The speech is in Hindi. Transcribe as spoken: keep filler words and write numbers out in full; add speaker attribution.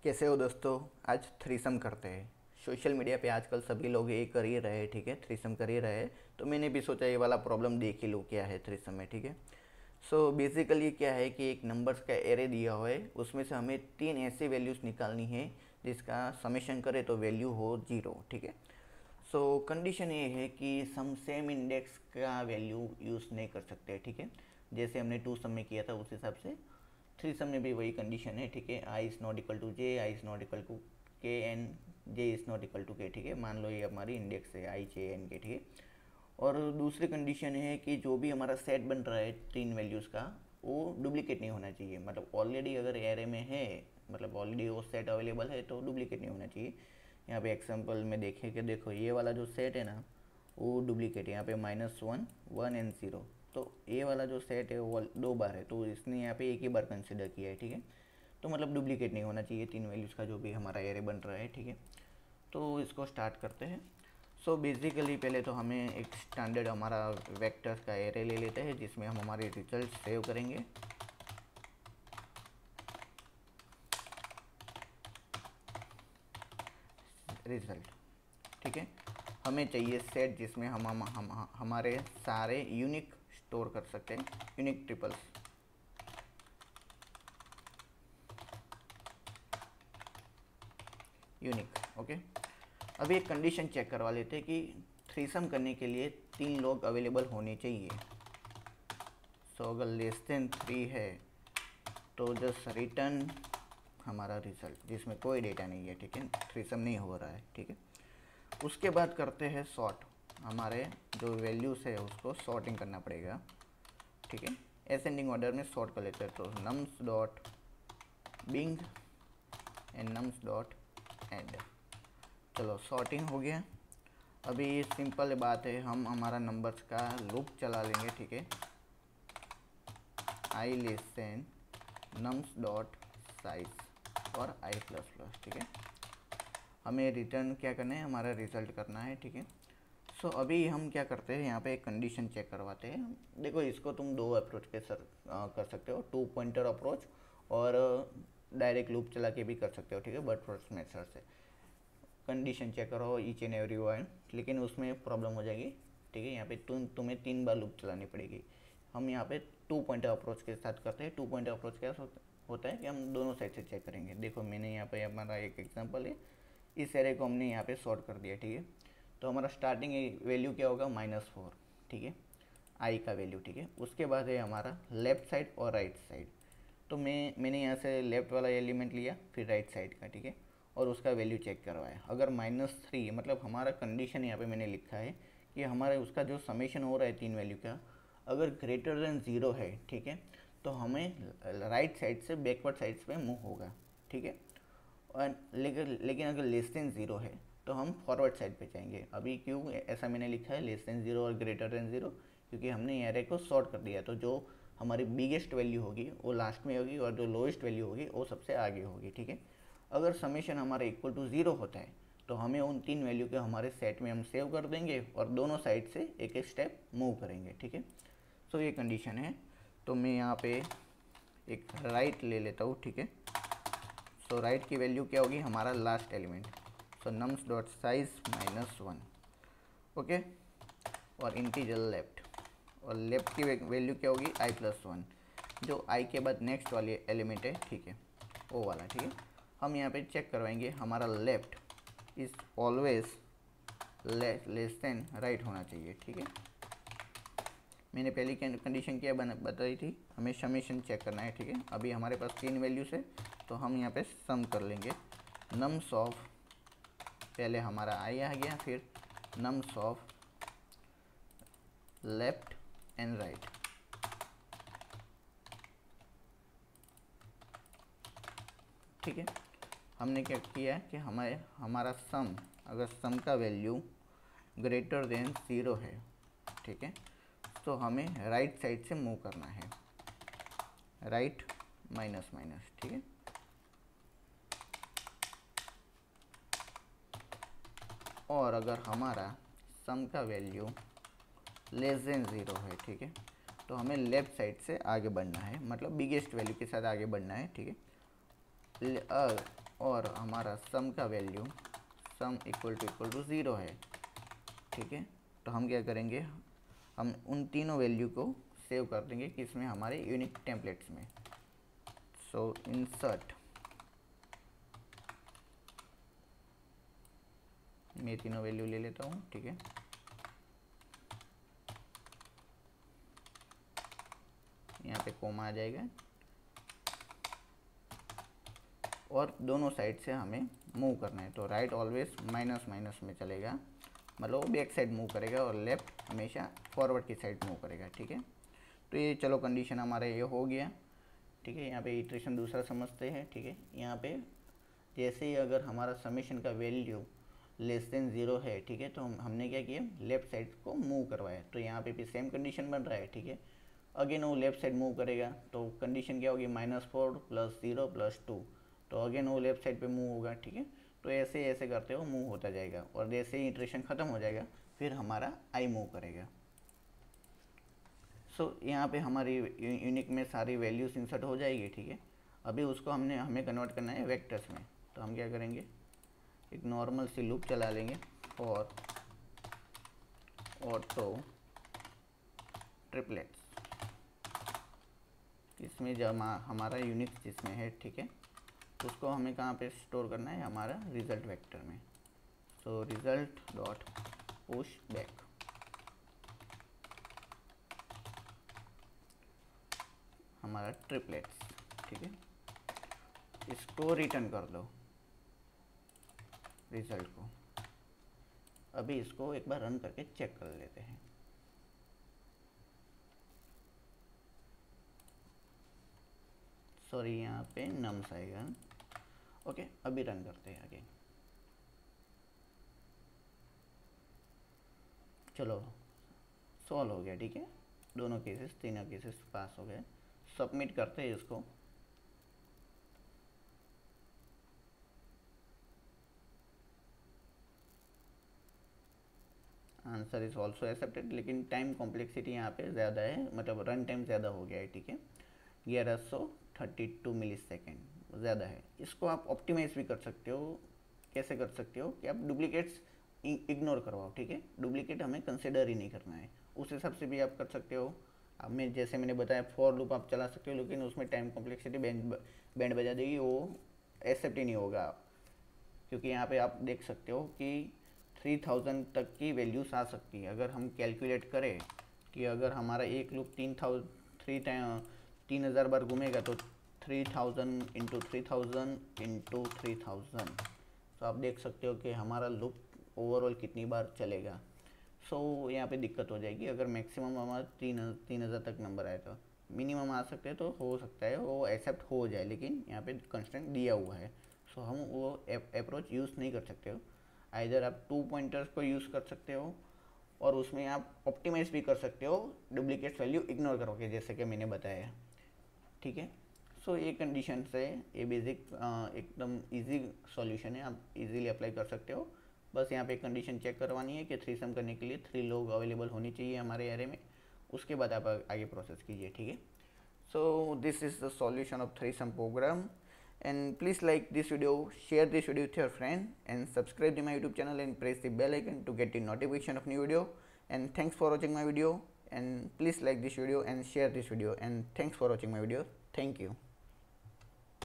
Speaker 1: कैसे हो दोस्तों। आज थ्रीसम करते हैं। सोशल मीडिया पे आजकल सभी लोग ये कर ही रहे हैं, ठीक है, थ्रीसम कर ही रहे हैं। तो मैंने भी सोचा ये वाला प्रॉब्लम देख ही लूँ क्या है थ्रीसम में, ठीक है। सो बेसिकली क्या है कि एक नंबर्स का एरे दिया हुआ है, उसमें से हमें तीन ऐसी वैल्यूज़ निकालनी है जिसका समेशन करे तो वैल्यू हो जीरो, ठीक है। सो कंडीशन ये है कि सम सेम इंडेक्स का वैल्यू यूज़ नहीं कर सकते, ठीक है। जैसे हमने टू सम में किया था उस हिसाब से थ्री सम में भी वही कंडीशन है, ठीक है। I is not equal to J, I is not equal to K and, J is not equal to K, ठीक है। मान लो ये हमारी इंडेक्स है आई जे एन के, ठीक है। और दूसरी कंडीशन है कि जो भी हमारा सेट बन रहा है तीन वैल्यूज़ का, वो डुप्लीकेट नहीं होना चाहिए। मतलब ऑलरेडी अगर एरे में है, मतलब ऑलरेडी वो सेट अवेलेबल है तो डुप्लीकेट नहीं होना चाहिए। यहाँ पे एग्जांपल में देखें कि देखो ये वाला जो सेट है ना, वो डुप्लीकेट है। यहाँ पे minus one, one and zero, तो ये वाला जो सेट है वो दो बार है, तो इसने यहाँ पे एक ही बार कंसिडर किया है, ठीक है। तो मतलब डुप्लीकेट नहीं होना चाहिए तीन वैल्यूज़ का जो भी हमारा एरे बन रहा है, ठीक है। तो इसको स्टार्ट करते हैं। सो so बेसिकली पहले तो हमें एक स्टैंडर्ड हमारा वेक्टर्स का एरे ले लेते हैं जिसमें हम हमारे रिजल्ट सेव करेंगे। रिजल्ट, ठीक है। हमें चाहिए सेट जिसमें हम हम, हम हमारे सारे यूनिक स्टोर कर सकते हैं, यूनिक ट्रिपल्स। Unique, okay. अभी एक कंडीशन चेक करवा लेते हैं कि थ्रीसम करने के लिए तीन लोग अवेलेबल होने चाहिए। सो so, अगर लेस देन थ्री है तो जस्ट रिटर्न हमारा रिजल्ट जिसमें कोई डेटा नहीं है, ठीक है, थ्रीसम नहीं हो रहा है, ठीक है। उसके बाद करते हैं सॉर्ट। हमारे जो वैल्यूज़ है उसको सॉर्टिंग करना पड़ेगा, ठीक है। एसेंडिंग ऑर्डर में सॉर्ट कर लेते हैं, तो नम्स डॉट बिंग एंड नम्स डॉट एड। चलो सॉर्टिंग हो गया। अभी सिंपल बात है, हम हमारा नंबर्स का लूप चला लेंगे, ठीक है। I less than nums dot size और आई प्लस प्लस, ठीक है। हमें रिटर्न क्या करना है, हमारा रिजल्ट करना है, ठीक है। सो so, अभी हम क्या करते हैं, यहाँ पे एक कंडीशन चेक करवाते हैं। देखो इसको तुम दो अप्रोच के सर आ, कर सकते हो, टू पॉइंटर अप्रोच और डायरेक्ट लूप चला के भी कर सकते हो, ठीक है, बट फर्स्ट मेथड से। कंडीशन चेक करो ईच एंड एवरी वन, लेकिन उसमें प्रॉब्लम हो जाएगी, ठीक है। यहाँ पे तुम तुम्हें तीन बार लूप चलानी पड़ेगी। हम यहाँ पे टू पॉइंटर अप्रोच के साथ करते हैं। टू पॉइंटर अप्रोच क्या होता है कि हम दोनों साइड से चेक करेंगे। देखो मैंने यहाँ पे हमारा एक एग्जांपल है, इस एरे को हमने यहाँ पे सॉर्ट कर दिया, ठीक है। तो हमारा स्टार्टिंग वैल्यू क्या होगा, माइनस फोर, ठीक है, आई का वैल्यू, ठीक है। उसके बाद है हमारा लेफ्ट साइड और राइट साइड। तो मैं मैंने यहाँ से लेफ्ट वाला एलिमेंट लिया, फिर राइट साइड का, ठीक है, और उसका वैल्यू चेक करवाया। अगर माइनस थ्री, मतलब हमारा कंडीशन यहाँ पे मैंने लिखा है कि हमारे उसका जो समेशन हो रहा है तीन वैल्यू का, अगर ग्रेटर देन ज़ीरो है, ठीक है, तो हमें राइट साइड से बैकवर्ड साइड पे मूव होगा, ठीक है। और लेकिन लेकिन अगर लेस देन ज़ीरो है तो हम फॉरवर्ड साइड पे जाएंगे। अभी क्यों ऐसा मैंने लिखा है लेस देन ज़ीरो और ग्रेटर देन ज़ीरो, क्योंकि हमने एरे को सॉर्ट कर दिया। तो जो हमारी बिगेस्ट वैल्यू होगी वो लास्ट में होगी और जो लोएस्ट वैल्यू होगी वो सबसे आगे होगी, ठीक है। अगर समेशन हमारा इक्वल टू ज़ीरो होता है तो हमें उन तीन वैल्यू के हमारे सेट में हम सेव कर देंगे और दोनों साइड से एक एक स्टेप मूव करेंगे, ठीक है। सो ये कंडीशन है। तो मैं यहाँ पे एक राइट ले लेता हूँ, ठीक है। सो राइट की वैल्यू क्या होगी, हमारा last element. So nums dot size minus one, okay. और इंटीजर लेफ्ट, और लेफ्ट की वैल्यू क्या होगी, आई प्लस वन, जो आई के बाद नेक्स्ट वाली एलिमेंट है, ठीक है, वो वाला, ठीक है। हम यहाँ पे चेक करवाएंगे हमारा left is always less than right होना चाहिए, ठीक है। मैंने पहली कंडीशन क्या बना बताई थी, हमें समेशन चेक करना है, ठीक है। अभी हमारे पास तीन वैल्यूज़ है तो हम यहाँ पे सम कर लेंगे। नम्स ऑफ, पहले हमारा आई आ गया, फिर nums of left and right, ठीक है। हमने क्या किया कि हमारे हमारा सम, अगर सम का वैल्यू ग्रेटर देन ज़ीरो है, ठीक है, तो हमें राइट साइड से मूव करना है, राइट माइनस माइनस, ठीक है। और अगर हमारा सम का वैल्यू लेस देन ज़ीरो है, ठीक है, तो हमें लेफ़्ट साइड से आगे बढ़ना है, मतलब बिगेस्ट वैल्यू के साथ आगे बढ़ना है, ठीक है। और हमारा सम का value sum equal to equal to zero है, ठीक है। तो हम क्या करेंगे, हम उन तीनों वैल्यू को सेव कर देंगे किसमें, हमारे यूनिक टेम्पलेट्स में। सो इंसर्ट, मैं तीनों वैल्यू ले लेता हूँ, ठीक है। यहाँ पे कोमा आ जाएगा और दोनों साइड से हमें मूव करना है। तो राइट ऑलवेज माइनस माइनस में चलेगा, मतलब वो बैक साइड मूव करेगा, और लेफ़्ट हमेशा फॉरवर्ड की साइड मूव करेगा, ठीक है। तो ये चलो कंडीशन हमारा ये हो गया, ठीक है। यहाँ पे इटरेशन दूसरा समझते हैं, ठीक है। यहाँ पे जैसे ही अगर हमारा समेशन का वैल्यू लेस देन ज़ीरो है, ठीक है, तो हम हमने क्या किया, लेफ़्ट साइड को मूव करवाया। तो यहाँ पे भी सेम कंडीशन बन रहा है, ठीक है। अगेन वो लेफ़्ट साइड मूव करेगा, तो कंडीशन क्या होगी, minus four plus zero plus two, तो अगेन वो लेफ़्ट साइड पे मूव होगा, ठीक है। तो ऐसे ऐसे करते हो मूव होता जाएगा, और जैसे ही इटरेशन ख़त्म हो जाएगा फिर हमारा आई मूव करेगा। सो so, यहाँ पे हमारी यूनिक में सारी वैल्यूज इंसर्ट हो जाएगी, ठीक है। अभी उसको हमने हमें कन्वर्ट करना है वेक्टर्स में। तो हम क्या करेंगे, एक नॉर्मल सी लूप चला लेंगे फॉर ऑटो ट्रिपलेट्स, इसमें जब हमारा यूनिक जिसमें है, ठीक है, उसको हमें कहाँ पे स्टोर करना है, हमारा रिजल्ट वेक्टर में। So result dot push back, हमारा ट्रिपलेट्स, ठीक है। इसको रिटर्न कर दो रिजल्ट को। अभी इसको एक बार रन करके चेक कर लेते हैं। सॉरी, यहाँ पे नम्स आएगा, ओके। अभी रन करते हैं आगे। चलो सॉल्व हो गया, ठीक है। दोनों केसेस, तीनों केसेस पास हो गए। सबमिट करते हैं इसको। आंसर इज ऑल्सो एक्सेप्टेड, लेकिन टाइम कॉम्प्लेक्सिटी यहाँ पे ज़्यादा है, मतलब रन टाइम ज़्यादा हो गया है, ठीक है। ग्यारह सौ थर्टी टू मिली सेकेंड ज़्यादा है। इसको आप ऑप्टिमाइज भी कर सकते हो। कैसे कर सकते हो कि आप डुप्लीकेट्स इग्नोर करवाओ, ठीक है। डुप्लीकेट हमें कंसिडर ही नहीं करना है, उस हिसाब से भी आप कर सकते हो। अब मैं जैसे मैंने बताया फॉर लूप आप चला सकते हो, लेकिन उसमें टाइम कॉम्प्लेक्सिटी बैंड बैंड बजा देगी, वो एक्सेप्ट ही नहीं होगा। क्योंकि यहाँ पे आप देख सकते हो कि थ्री थाउजेंड तक की वैल्यूज आ सकती है। अगर हम कैलकुलेट करें कि अगर हमारा एक लूप तीन थाउजेंड थ्री टाइम तीन हज़ार बार घूमेगा, तो three thousand into three thousand into three thousand, तो आप देख सकते हो कि हमारा लूप ओवरऑल कितनी बार चलेगा। सो so, यहाँ पे दिक्कत हो जाएगी। अगर मैक्सिमम हमारा तीन तीन हज़ार तक नंबर आए, तो मिनिमम आ सकते हैं, तो हो सकता है वो एक्सेप्ट हो जाए, लेकिन यहाँ पे कंस्ट्रेंट दिया हुआ है। सो so, हम वो अप्रोच यूज़ नहीं कर सकते हो। आइदर आप टू पॉइंटर्स को यूज़ कर सकते हो, और उसमें आप ऑप्टिमाइज भी कर सकते हो डुप्लीकेट वैल्यू इग्नोर करोगे, जैसे कि मैंने बताया, ठीक है। सो so, ये कंडीशन से ये बेसिक एकदम इजी सॉल्यूशन है, आप इजीली अप्लाई कर सकते हो। बस यहाँ पे कंडीशन चेक करवानी है कि थ्री सम करने के लिए थ्री लोग अवेलेबल होनी चाहिए हमारे एरे में, उसके बाद आप आगे प्रोसेस कीजिए, ठीक है। So this is the solution of three sum program, and please like this video, share this video with your friend, and subscribe to my YouTube channel and press the bell icon to get the notification of new video. And thanks for watching my video, and please like this video and share this video, and thanks for watching my video. Thank you.